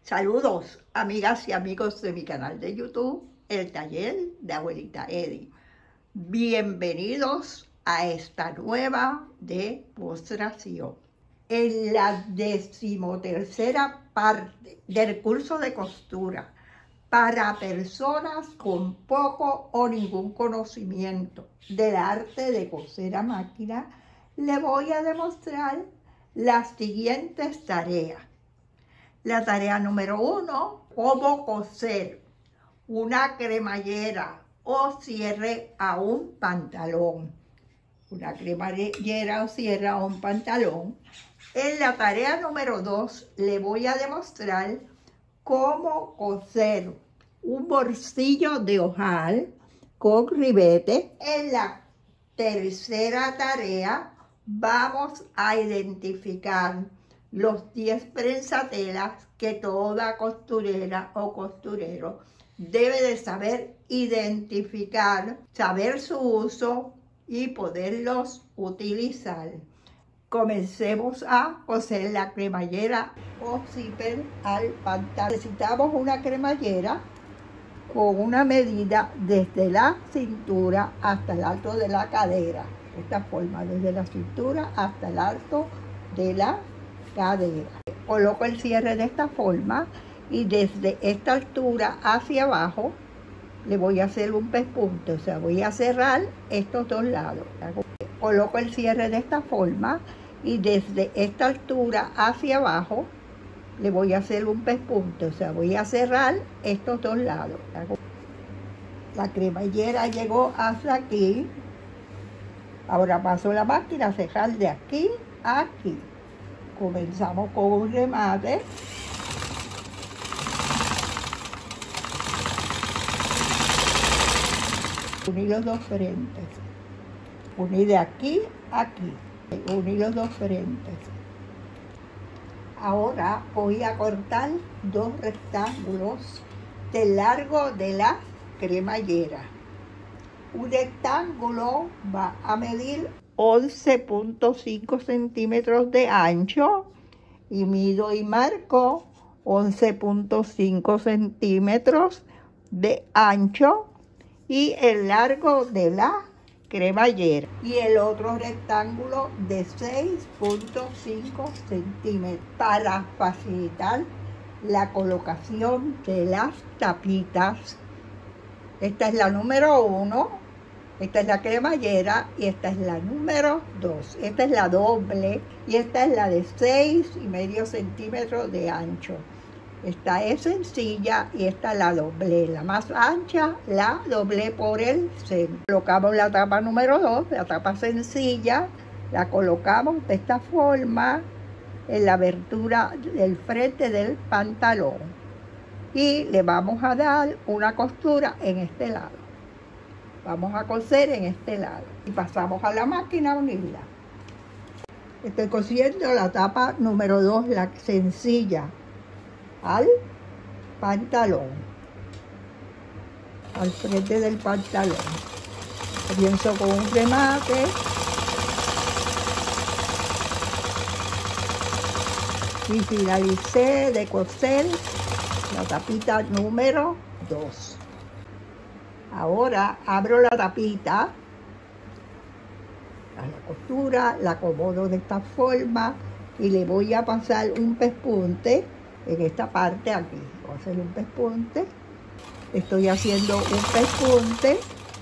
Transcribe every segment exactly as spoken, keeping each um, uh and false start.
Saludos, amigas y amigos de mi canal de YouTube, El Taller de Abuelita Edi. Bienvenidos a esta nueva demostración. En la decimotercera parte del curso de costura para personas con poco o ningún conocimiento del arte de coser a máquina, le voy a demostrar las siguientes tareas. La tarea número uno, cómo coser una cremallera o cierre a un pantalón. Una cremallera o cierre a un pantalón. En la tarea número dos, le voy a demostrar cómo coser un bolsillo de ojal con ribete. En la tercera tarea, vamos a identificar los diez prensatelas que toda costurera o costurero debe de saber identificar, saber su uso y poderlos utilizar. Comencemos a coser la cremallera o zipper al pantalón. Necesitamos una cremallera con una medida desde la cintura hasta el alto de la cadera. De esta forma, desde la cintura hasta el alto de la cadera. Coloco el cierre de esta forma y desde esta altura hacia abajo le voy a hacer un pespunte, o sea, voy a cerrar estos dos lados. Coloco el cierre de esta forma y desde esta altura hacia abajo le voy a hacer un pespunte, o sea, voy a cerrar estos dos lados. La cremallera llegó hasta aquí. Ahora paso la máquina a cerrar de aquí a aquí. Comenzamos con un remate. Unir los dos frentes. Unir de aquí a aquí. Unir los dos frentes. Ahora voy a cortar dos rectángulos del largo de la cremallera. Un rectángulo va a medir once punto cinco centímetros de ancho y mido y marco once punto cinco centímetros de ancho y el largo de la cremallera, y el otro rectángulo de seis punto cinco centímetros para facilitar la colocación de las tapitas. Esta es la número uno. Esta es la cremallera y esta es la número dos. Esta es la doble y esta es la de seis y medio centímetros de ancho. Esta es sencilla y esta la doblé. La más ancha la doblé por el centro. Colocamos la tapa número dos, la tapa sencilla. La colocamos de esta forma en la abertura del frente del pantalón. Y le vamos a dar una costura en este lado. Vamos a coser en este lado y pasamos a la máquina a unirla. Estoy cosiendo la tapa número dos, la sencilla, al pantalón, al frente del pantalón. Comienzo con un remate. Y finalicé de coser la tapita número dos. Ahora abro la tapita a la costura, la acomodo de esta forma y le voy a pasar un pespunte en esta parte aquí. Voy a hacer un pespunte. Estoy haciendo un pespunte.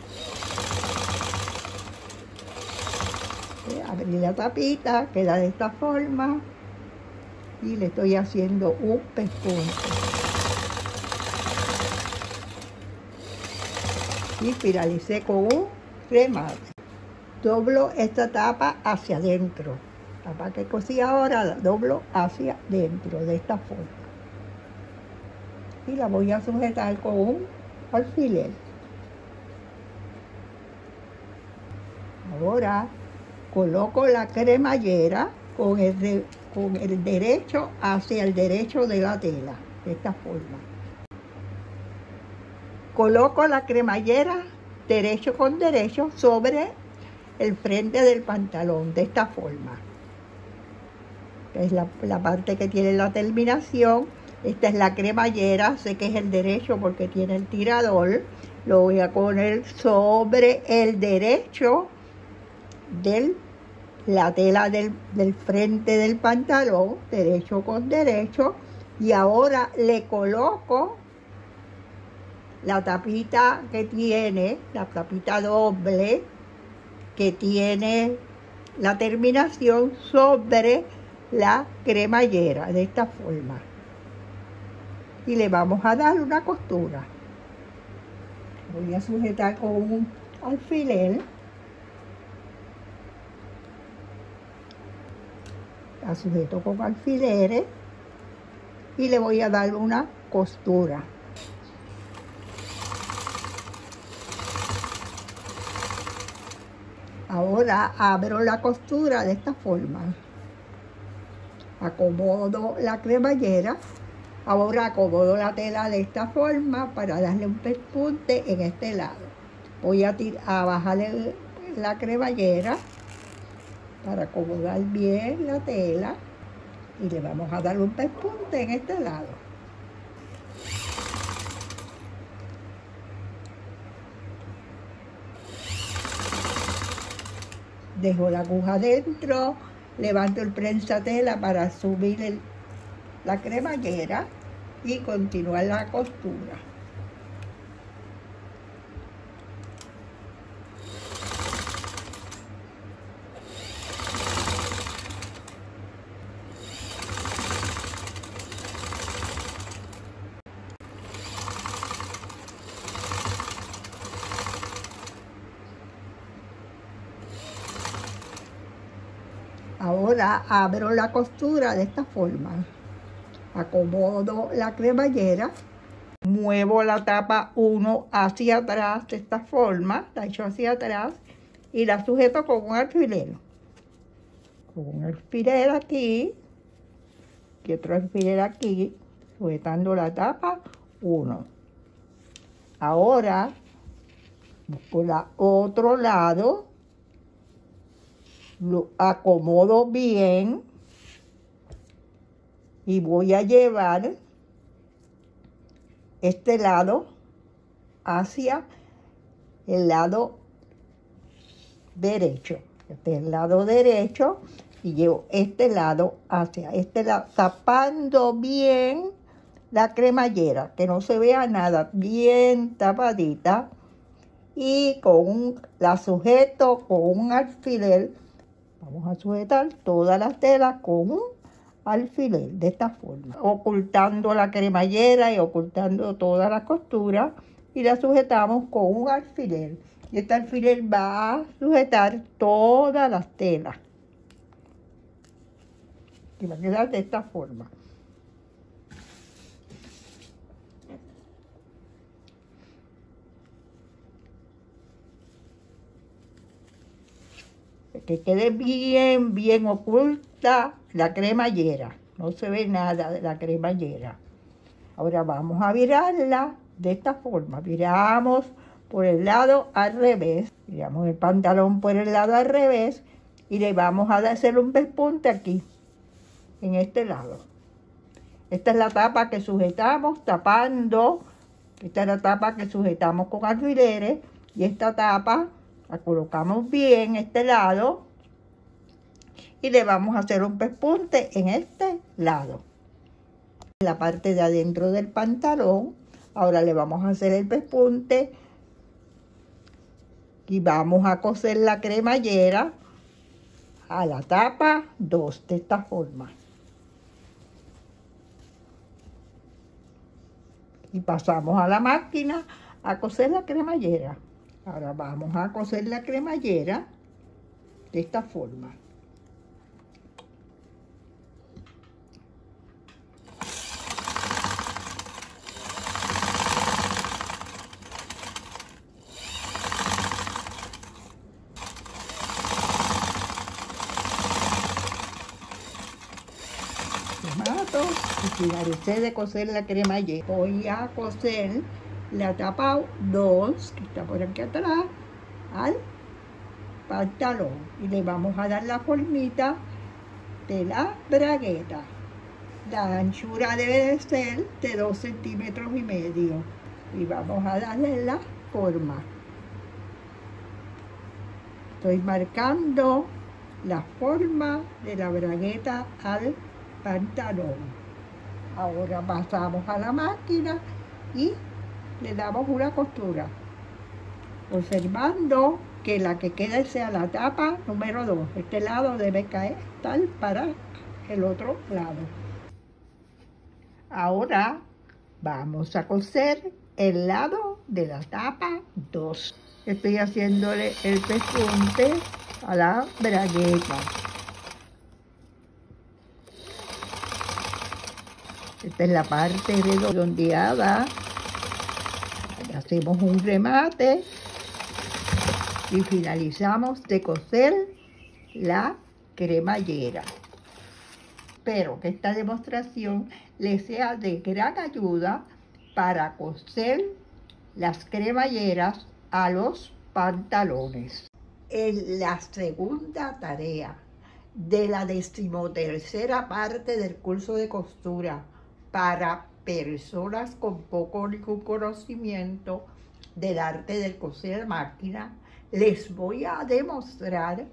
Abrí la tapita, queda de esta forma y le estoy haciendo un pespunte. Y finalicé con un remate. Doblo esta tapa hacia adentro. La tapa que cosí ahora la doblo hacia adentro de esta forma. Y la voy a sujetar con un alfiler. Ahora coloco la cremallera con el, con el derecho hacia el derecho de la tela. De esta forma. Coloco la cremallera derecho con derecho sobre el frente del pantalón, de esta forma. Es la, la parte que tiene la terminación Esta es la cremallera, sé que es el derecho porque tiene el tirador. Lo voy a poner sobre el derecho de la tela del, del frente del pantalón, derecho con derecho. Y ahora le coloco la tapita que tiene, la tapita doble que tiene la terminación sobre la cremallera, de esta forma. Y le vamos a dar una costura. Voy a sujetar con un alfiler. La sujeto con alfileres y le voy a dar una costura. Ahora abro la costura de esta forma. Acomodo la cremallera. Ahora acomodo la tela de esta forma para darle un pespunte en este lado. Voy a, a bajar el, la cremallera para acomodar bien la tela y le vamos a dar un pespunte en este lado. Dejo la aguja dentro, levanto el prensatela para subir el, la cremallera y continuar la costura. Ahora abro la costura de esta forma. Acomodo la cremallera, muevo la tapa uno hacia atrás de esta forma, la echo hacia atrás y la sujeto con un alfiler. Con un alfiler aquí y otro alfiler aquí, sujetando la tapa uno. Ahora busco el otro lado, lo acomodo bien y voy a llevar este lado hacia el lado derecho. Este es el lado derecho y llevo este lado hacia este lado, tapando bien la cremallera, que no se vea nada, bien tapadita. Y con un, la sujeto con un alfiler. Vamos a sujetar todas las telas con un alfiler de esta forma, ocultando la cremallera y ocultando todas las costuras, y la sujetamos con un alfiler. Y este alfiler va a sujetar todas las telas. Y va a quedar de esta forma. Que quede bien, bien oculta la cremallera. No se ve nada de la cremallera. Ahora vamos a virarla de esta forma. Viramos por el lado al revés. Viramos el pantalón por el lado al revés. Y le vamos a hacer un pespunte aquí, en este lado. Esta es la tapa que sujetamos tapando. Esta es la tapa que sujetamos con alfileres. Y esta tapa la colocamos bien este lado y le vamos a hacer un pespunte en este lado. En la parte de adentro del pantalón, ahora le vamos a hacer el pespunte y vamos a coser la cremallera a la tapa dos de esta forma. Y pasamos a la máquina a coser la cremallera. Ahora vamos a coser la cremallera de esta forma. Mato y finalicé de coser la cremallera. Voy a coser la tapa dos, que está por aquí atrás, al pantalón. Y le vamos a dar la formita de la bragueta. La anchura debe de ser de dos centímetros y medio. Y vamos a darle la forma. Estoy marcando la forma de la bragueta al pantalón. Ahora pasamos a la máquina y le damos una costura, observando que la que quede sea la tapa número dos. Este lado debe caer tal para el otro lado. Ahora vamos a coser el lado de la tapa dos. Estoy haciéndole el pespunte a la bragueta. Esta es la parte redondeada. Hacemos un remate y finalizamos de coser la cremallera. Espero que esta demostración les sea de gran ayuda para coser las cremalleras a los pantalones. En la segunda tarea de la decimotercera parte del curso de costura para personas con poco o ningún conocimiento del arte del coser a máquina, les voy a demostrar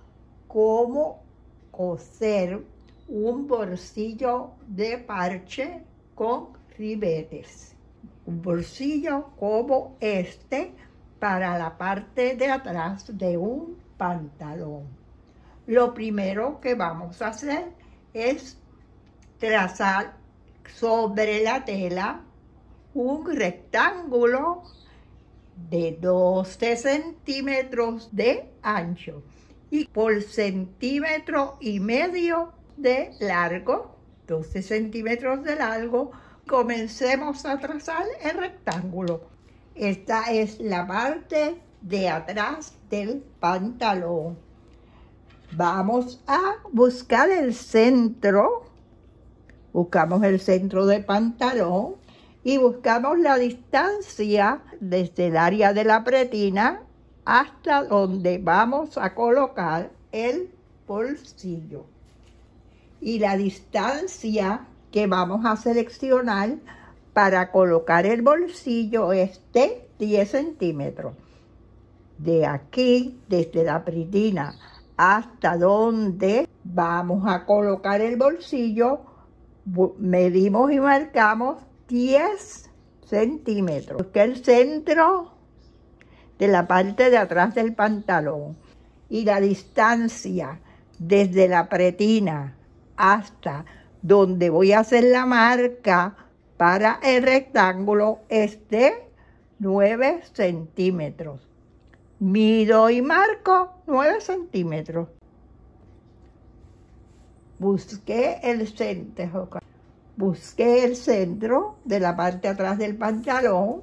cómo coser un bolsillo de parche con ribetes. Un bolsillo como este para la parte de atrás de un pantalón. Lo primero que vamos a hacer es trazar sobre la tela un rectángulo de doce centímetros de ancho y por centímetro y medio de largo, doce centímetros de largo. Comencemos a trazar el rectángulo. Esta es la parte de atrás del pantalón. Vamos a buscar el centro. Buscamos el centro del pantalón y buscamos la distancia desde el área de la pretina hasta donde vamos a colocar el bolsillo. Y la distancia que vamos a seleccionar para colocar el bolsillo es de diez centímetros. De aquí, desde la pretina hasta donde vamos a colocar el bolsillo, medimos y marcamos diez centímetros, que es el centro de la parte de atrás del pantalón. Y la distancia desde la pretina hasta donde voy a hacer la marca para el rectángulo es de nueve centímetros. Mido y marco nueve centímetros. Busqué el centro, busqué el centro de la parte de atrás del pantalón,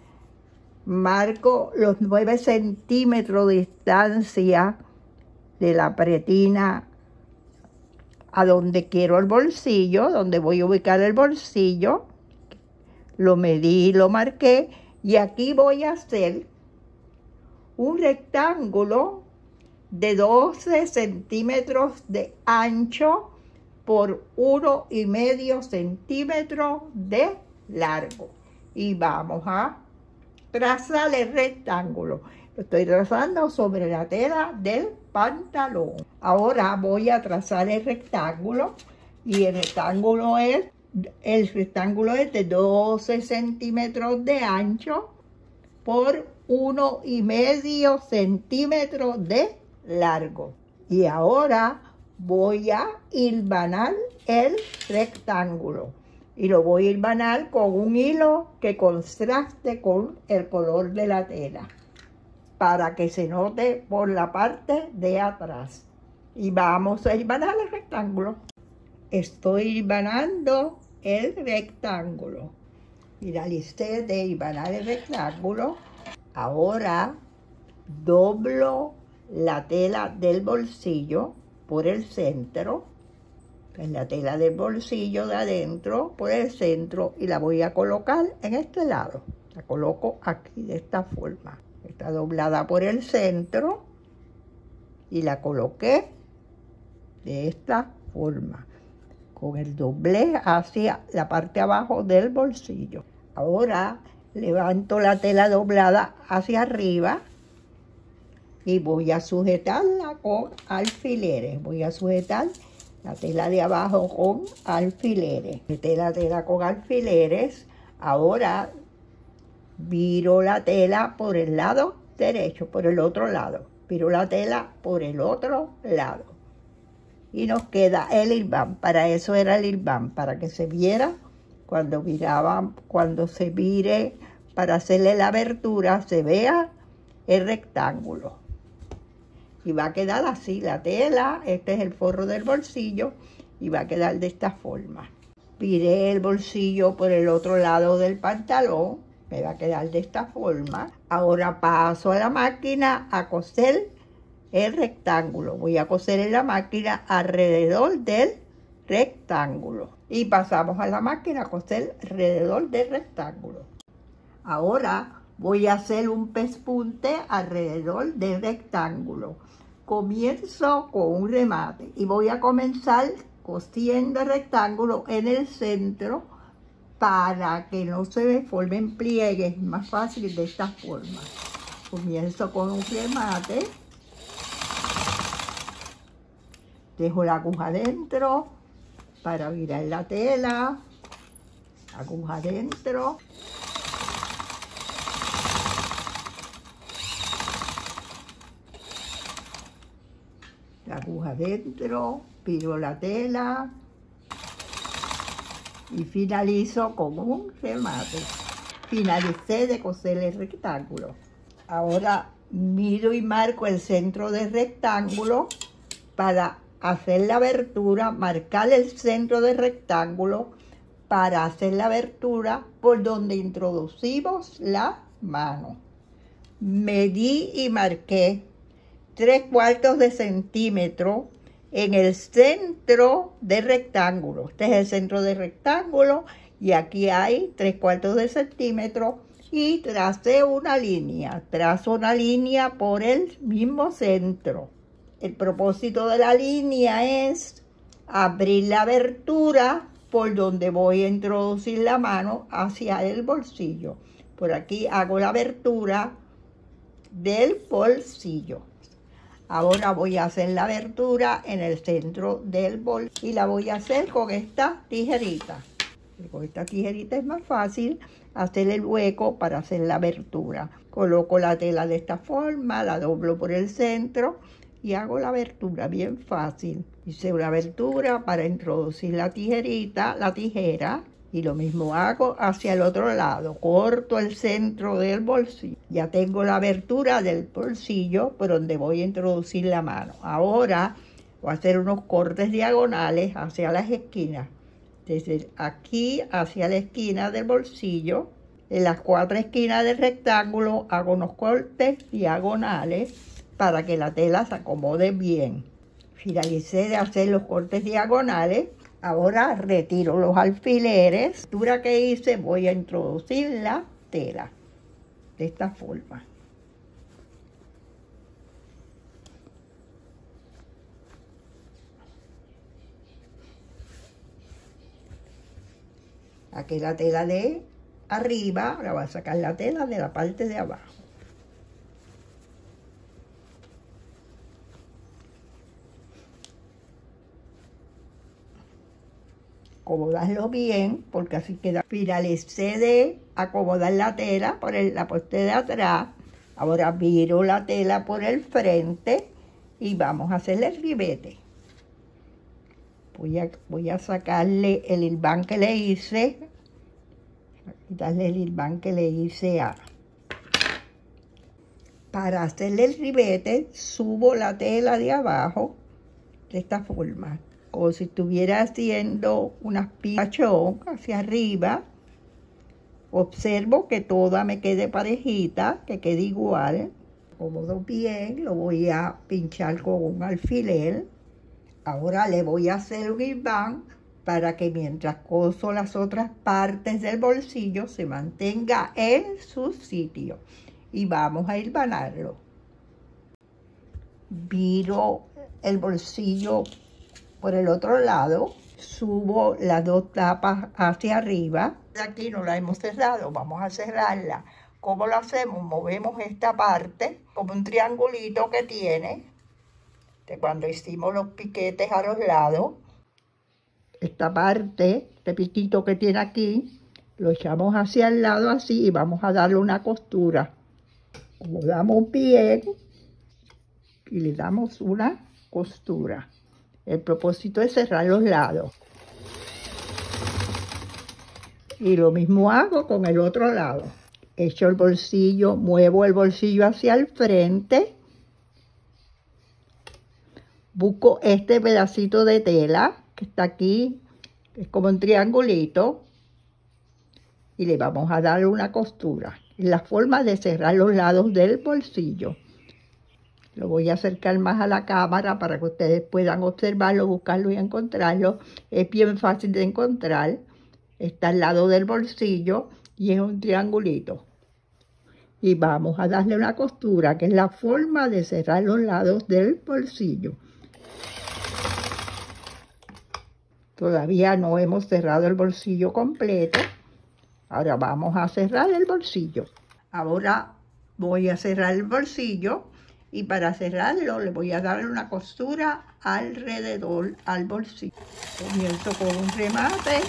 marco los nueve centímetros de distancia de la pretina a donde quiero el bolsillo, donde voy a ubicar el bolsillo, lo medí, lo marqué y aquí voy a hacer un rectángulo de doce centímetros de ancho por uno y medio centímetro de largo. Y vamos a trazar el rectángulo. Lo estoy trazando sobre la tela del pantalón. Ahora voy a trazar el rectángulo y el rectángulo es, el rectángulo es de doce centímetros de ancho por uno y medio centímetro de largo. Y ahora voy a hilvanar el rectángulo y lo voy a hilvanar con un hilo que contraste con el color de la tela para que se note por la parte de atrás. Y vamos a hilvanar el rectángulo. Estoy hilvanando el rectángulo. Finalicé de hilvanar el rectángulo. Ahora doblo la tela del bolsillo por el centro, en la tela del bolsillo de adentro por el centro, y la voy a colocar en este lado. La coloco aquí de esta forma. Está doblada por el centro y la coloqué de esta forma. con el doblez hacia la parte abajo del bolsillo. Ahora levanto la tela doblada hacia arriba y voy a sujetarla con alfileres. Voy a sujetar la tela de abajo con alfileres. Sujeté la tela con alfileres. Ahora viro la tela por el lado derecho, por el otro lado. Viro la tela por el otro lado. Y nos queda el hilván. Para eso era el hilván, para que se viera cuando viraban, cuando se vire, para hacerle la abertura, se vea el rectángulo. Y va a quedar así la tela. Este es el forro del bolsillo y va a quedar de esta forma. Viré el bolsillo por el otro lado del pantalón. Me va a quedar de esta forma. Ahora paso a la máquina a coser el rectángulo. Voy a coser en la máquina alrededor del rectángulo. Y pasamos a la máquina a coser alrededor del rectángulo. Ahora voy a hacer un pespunte alrededor del rectángulo. Comienzo con un remate y voy a comenzar cosiendo el rectángulo en el centro para que no se me formen pliegues. Más fácil de esta forma. Comienzo con un remate. Dejo la aguja adentro para virar la tela. Aguja adentro. La aguja adentro, viro la tela y finalizo con un remate. Finalicé de coser el rectángulo. Ahora miro y marco el centro del rectángulo para hacer la abertura, marcar el centro del rectángulo para hacer la abertura por donde introducimos la mano. Medí y marqué tres cuartos de centímetro en el centro del rectángulo. Este es el centro del rectángulo y aquí hay tres cuartos de centímetro y tracé una línea. Trazo una línea por el mismo centro. El propósito de la línea es abrir la abertura por donde voy a introducir la mano hacia el bolsillo. Por aquí hago la abertura del bolsillo. Ahora voy a hacer la abertura en el centro del bolsillo y la voy a hacer con esta tijerita. Con esta tijerita es más fácil hacer el hueco para hacer la abertura. Coloco la tela de esta forma, la doblo por el centro y hago la abertura bien fácil. Hice una abertura para introducir la tijerita, la tijera. Y lo mismo hago hacia el otro lado. Corto el centro del bolsillo. Ya tengo la abertura del bolsillo por donde voy a introducir la mano. Ahora voy a hacer unos cortes diagonales hacia las esquinas. Desde aquí hacia la esquina del bolsillo. En las cuatro esquinas del rectángulo hago unos cortes diagonales para que la tela se acomode bien. Finalicé de hacer los cortes diagonales. Ahora retiro los alfileres. La abertura que hice voy a introducir la tela de esta forma. Aquí la tela de arriba, ahora voy a sacar la tela de la parte de abajo. Acomodarlo bien, porque así queda. Finalicé de acomodar la tela por el, la parte de atrás. Ahora viro la tela por el frente y vamos a hacerle el ribete. Voy a, voy a sacarle el hilván que le hice. Quitarle el hilván que le hice a. Para hacerle el ribete, subo la tela de abajo de esta forma. Como si estuviera haciendo unas pachón hacia arriba. Observo que toda me quede parejita, que quede igual. Acomodo bien, lo voy a pinchar con un alfiler. Ahora le voy a hacer un hilván para que mientras coso las otras partes del bolsillo se mantenga en su sitio. Y vamos a hilvanarlo. Viro el bolsillo por el otro lado subo las dos tapas hacia arriba. Aquí no la hemos cerrado, vamos a cerrarla. ¿Cómo lo hacemos? Movemos esta parte como un triangulito que tiene, de cuando hicimos los piquetes a los lados. Esta parte, este piquito que tiene aquí, lo echamos hacia el lado así y vamos a darle una costura. Como damos bien y le damos una costura. El propósito es cerrar los lados. Y lo mismo hago con el otro lado. Echo el bolsillo, muevo el bolsillo hacia el frente. Busco este pedacito de tela que está aquí, es como un triangulito. Y le vamos a dar una costura. Es la forma de cerrar los lados del bolsillo. Lo voy a acercar más a la cámara para que ustedes puedan observarlo, buscarlo y encontrarlo. Es bien fácil de encontrar. Está al lado del bolsillo y es un triangulito. Y vamos a darle una costura, que es la forma de cerrar los lados del bolsillo. Todavía no hemos cerrado el bolsillo completo. Ahora vamos a cerrar el bolsillo. Ahora voy a cerrar el bolsillo. Y para cerrarlo le voy a dar una costura alrededor al bolsillo. Comienzo con un remate.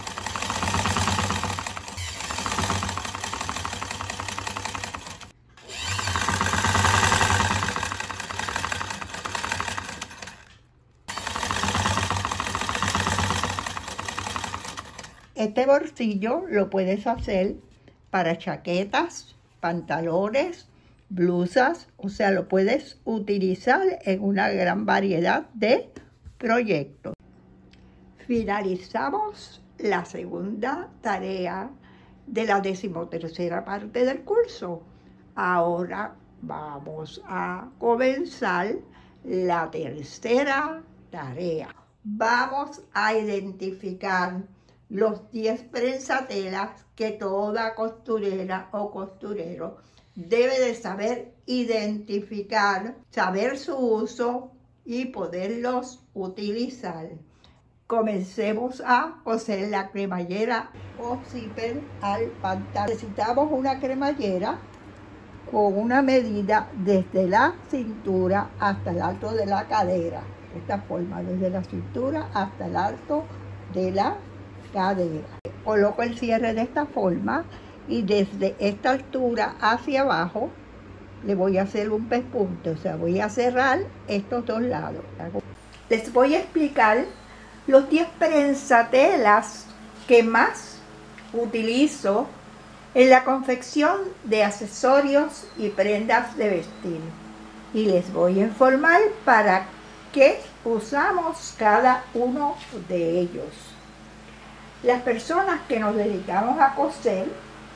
Este bolsillo lo puedes hacer para chaquetas, pantalones, blusas, o sea, lo puedes utilizar en una gran variedad de proyectos. Finalizamos la segunda tarea de la decimotercera parte del curso. Ahora vamos a comenzar la tercera tarea. Vamos a identificar los diez prensatelas que toda costurera o costurero debe de saber identificar, saber su uso y poderlos utilizar. Comencemos a coser la cremallera o zipper al pantalón. Necesitamos una cremallera con una medida desde la cintura hasta el alto de la cadera. De esta forma, desde la cintura hasta el alto de la cadera. Coloco el cierre de esta forma. Y desde esta altura hacia abajo le voy a hacer un pespunte, o sea, voy a cerrar estos dos lados. Les voy a explicar los diez prensatelas que más utilizo en la confección de accesorios y prendas de vestir. Y les voy a informar para qué usamos cada uno de ellos. Las personas que nos dedicamos a coser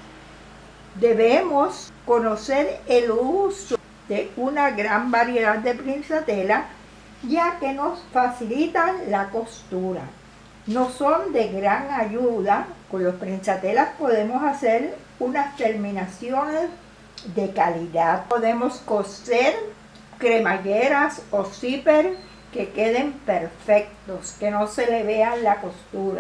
debemos conocer el uso de una gran variedad de prensatelas, ya que nos facilitan la costura. No son de gran ayuda. Con los prensatelas podemos hacer unas terminaciones de calidad. Podemos coser cremalleras o zipper que queden perfectos, que no se le vea la costura.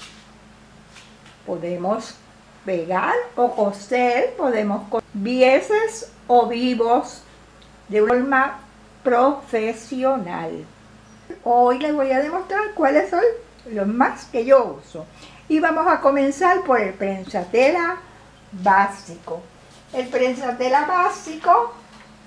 Podemos pegar o coser, podemos coser bieces o vivos de una forma profesional. Hoy les voy a demostrar cuáles son los más que yo uso. Y vamos a comenzar por el prensatela básico. El prensatela básico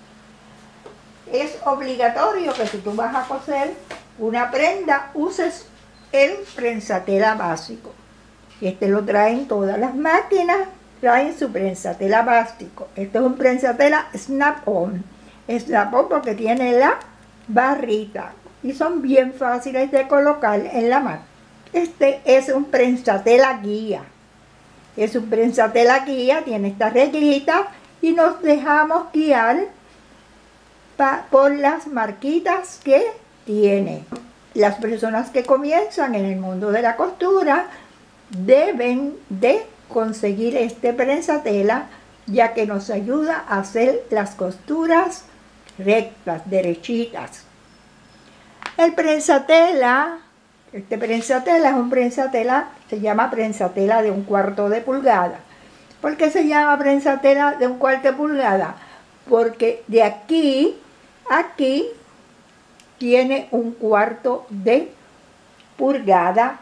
es obligatorio que si tú vas a coser una prenda, uses el prensatela básico. Este lo traen todas las máquinas, traen su prensatela básico. Este es un prensatela snap-on. Snap-on porque tiene la barrita y son bien fáciles de colocar en la máquina. Este es un prensatela guía. Es un prensatela guía, tiene esta reglita y nos dejamos guiar por las marquitas que tiene. Las personas que comienzan en el mundo de la costura deben de conseguir este prensatela, ya que nos ayuda a hacer las costuras rectas, derechitas. El prensatela Este prensatela es un prensatela, se llama prensatela de un cuarto de pulgada. ¿Por qué se llama prensatela de un cuarto de pulgada? Porque de aquí a aquí tiene un cuarto de pulgada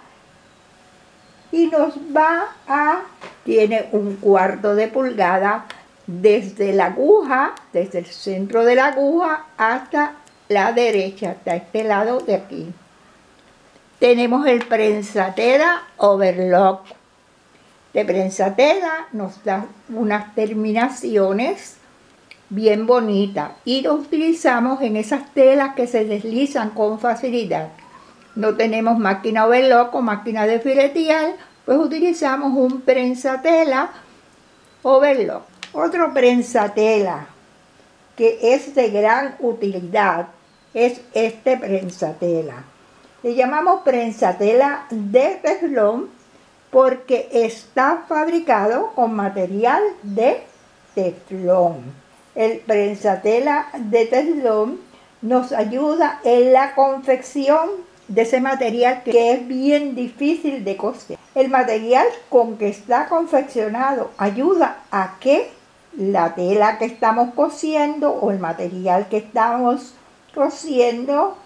y nos va a, tiene un cuarto de pulgada desde la aguja, desde el centro de la aguja hasta la derecha, hasta este lado de aquí. Tenemos el prensatela overlock. De prensatela nos da unas terminaciones bien bonitas y lo utilizamos en esas telas que se deslizan con facilidad. No tenemos máquina overlock o máquina de filetear, pues utilizamos un prensatela overlock. Otro prensatela que es de gran utilidad es este prensatela. Le llamamos prensatela de teflón porque está fabricado con material de teflón. El prensatela de teflón nos ayuda en la confección de ese material que es bien difícil de coser. El material con que está confeccionado ayuda a que la tela que estamos cosiendo o el material que estamos cosiendo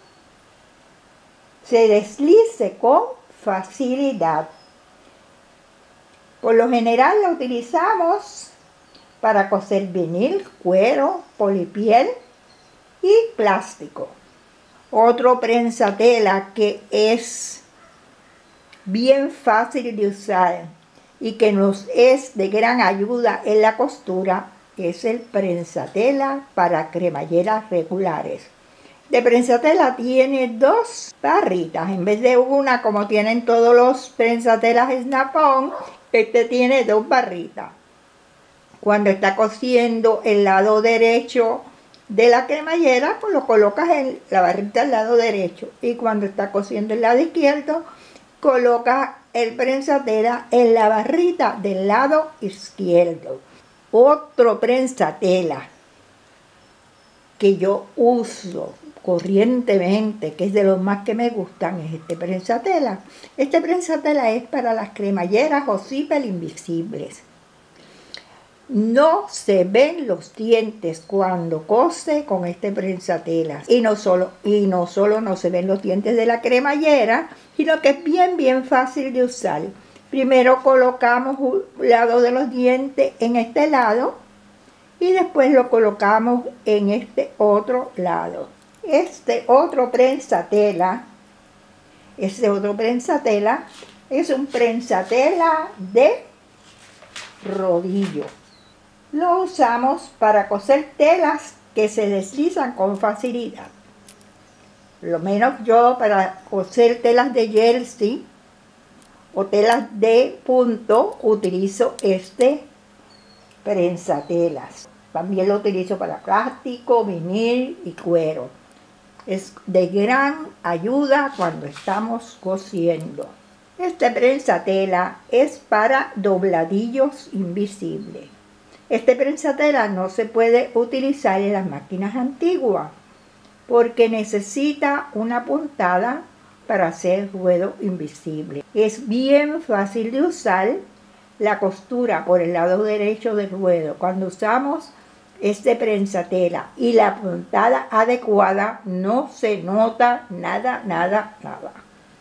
se deslice con facilidad. Por lo general lo utilizamos para coser vinil, cuero, polipiel y plástico. Otro prensatela que es bien fácil de usar y que nos es de gran ayuda en la costura es el prensatela para cremalleras regulares. De prensatela tiene dos barritas, en vez de una como tienen todos los prensatelas Snap-on, este tiene dos barritas. Cuando está cosiendo el lado derecho de la cremallera, pues lo colocas en la barrita del lado derecho. Y cuando está cosiendo el lado izquierdo, colocas el prensatela en la barrita del lado izquierdo. Otro prensatela que yo uso corrientemente, que es de los más que me gustan, es este prensatela. Este prensatela es para las cremalleras o zipper invisibles. No se ven los dientes cuando cose con este prensatela. Y no solo, y no solo no se ven los dientes de la cremallera, sino que es bien, bien fácil de usar. Primero colocamos un lado de los dientes en este lado y después lo colocamos en este otro lado. Este otro prensatela, este otro prensatela es un prensatela de rodillo. Lo usamos para coser telas que se deslizan con facilidad. Lo menos yo para coser telas de jersey o telas de punto utilizo este prensatelas. También lo utilizo para plástico, vinil y cuero. Es de gran ayuda cuando estamos cosiendo. Este prensatela es para dobladillos invisibles. Este prensatela no se puede utilizar en las máquinas antiguas porque necesita una puntada para hacer ruedo invisible. Es bien fácil de usar la costura por el lado derecho del ruedo. Cuando usamos este prensatela y la puntada adecuada, no se nota nada, nada, nada.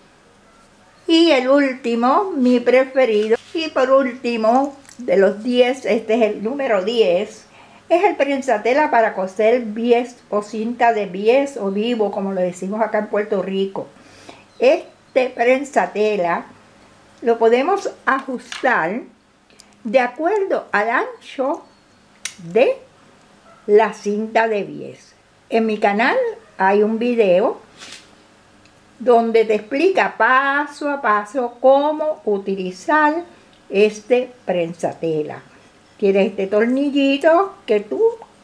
Y el último, mi preferido, y por último, de los diez, este es el número diez, es el prensatela para coser bies o cinta de bies o vivo, como lo decimos acá en Puerto Rico. Este prensatela lo podemos ajustar de acuerdo al ancho de la cinta de bies. En mi canal hay un video donde te explica paso a paso cómo utilizar este prensatela. Tienes este tornillito que tú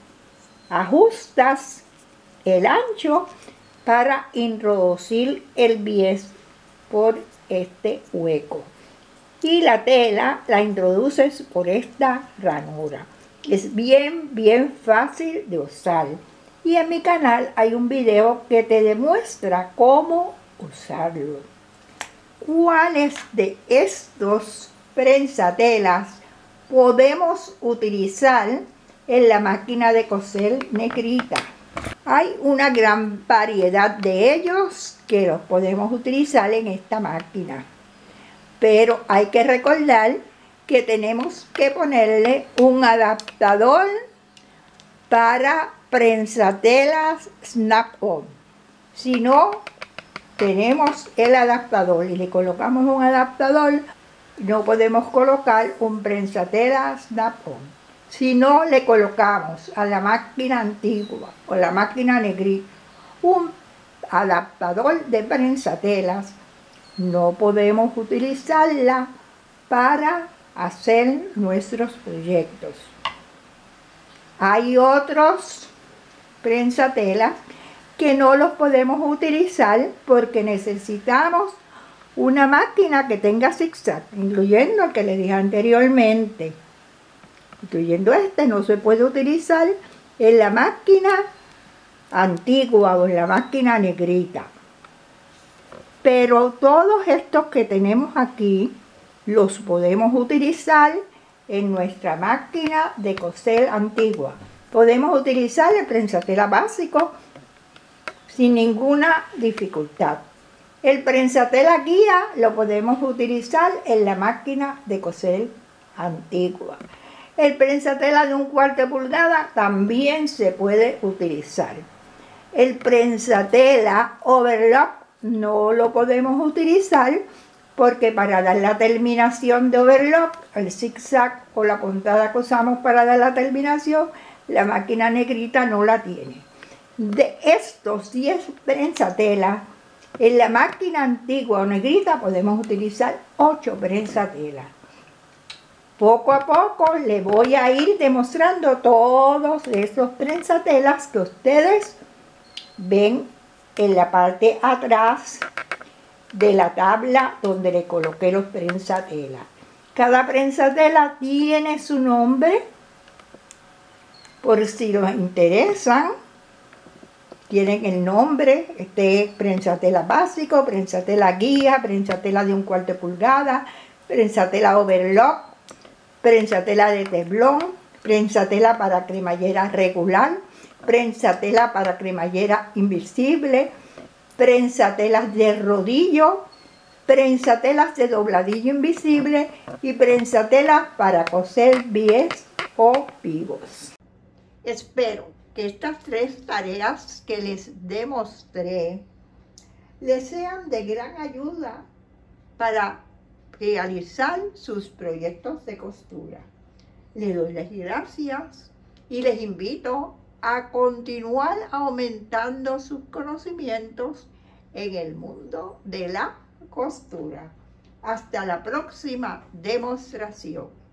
ajustas el ancho para introducir el bies por este hueco. Y la tela la introduces por esta ranura. Es bien, bien fácil de usar. Y en mi canal hay un video que te demuestra cómo usarlo. ¿Cuáles de estos prensatelas podemos utilizar en la máquina de coser negrita? Hay una gran variedad de ellos que los podemos utilizar en esta máquina, pero hay que recordar que tenemos que ponerle un adaptador para prensatelas Snap-on. Si no tenemos el adaptador y le colocamos un adaptador, no podemos colocar un prensatela Snap-on. Si no le colocamos a la máquina antigua o la máquina negrita un adaptador de prensatelas, no podemos utilizarla para hacer nuestros proyectos. Hay otros prensatelas que no los podemos utilizar porque necesitamos una máquina que tenga zigzag, incluyendo el que les dije anteriormente. Incluyendo este, no se puede utilizar en la máquina antigua o en la máquina negrita. Pero todos estos que tenemos aquí los podemos utilizar en nuestra máquina de coser antigua. Podemos utilizar el prensatela básico sin ninguna dificultad. El prensatela guía lo podemos utilizar en la máquina de coser antigua. El prensatela de un cuarto de pulgada también se puede utilizar. El prensatela overlock no lo podemos utilizar porque para dar la terminación de overlock, el zigzag o la puntada que usamos para dar la terminación, la máquina negrita no la tiene. De estos diez prensatelas, en la máquina antigua o negrita podemos utilizar ocho prensatelas. Poco a poco le voy a ir demostrando todos esos prensatelas que ustedes ven en la parte atrás de la tabla donde le coloqué los prensatelas. Cada prensatela tiene su nombre, por si los interesan. Tienen el nombre, este prensatela básico, prensatela guía, prensatela de un cuarto de pulgada, prensatela overlock, prensatela de teblón, prensatela para cremallera regular, prensatela para cremallera invisible, prensatelas de rodillo, prensatelas de dobladillo invisible y prensatelas para coser bies o pivos. Espero que estas tres tareas que les demostré les sean de gran ayuda para realizar sus proyectos de costura. Les doy las gracias y les invito a continuar aumentando sus conocimientos en el mundo de la costura. Hasta la próxima demostración.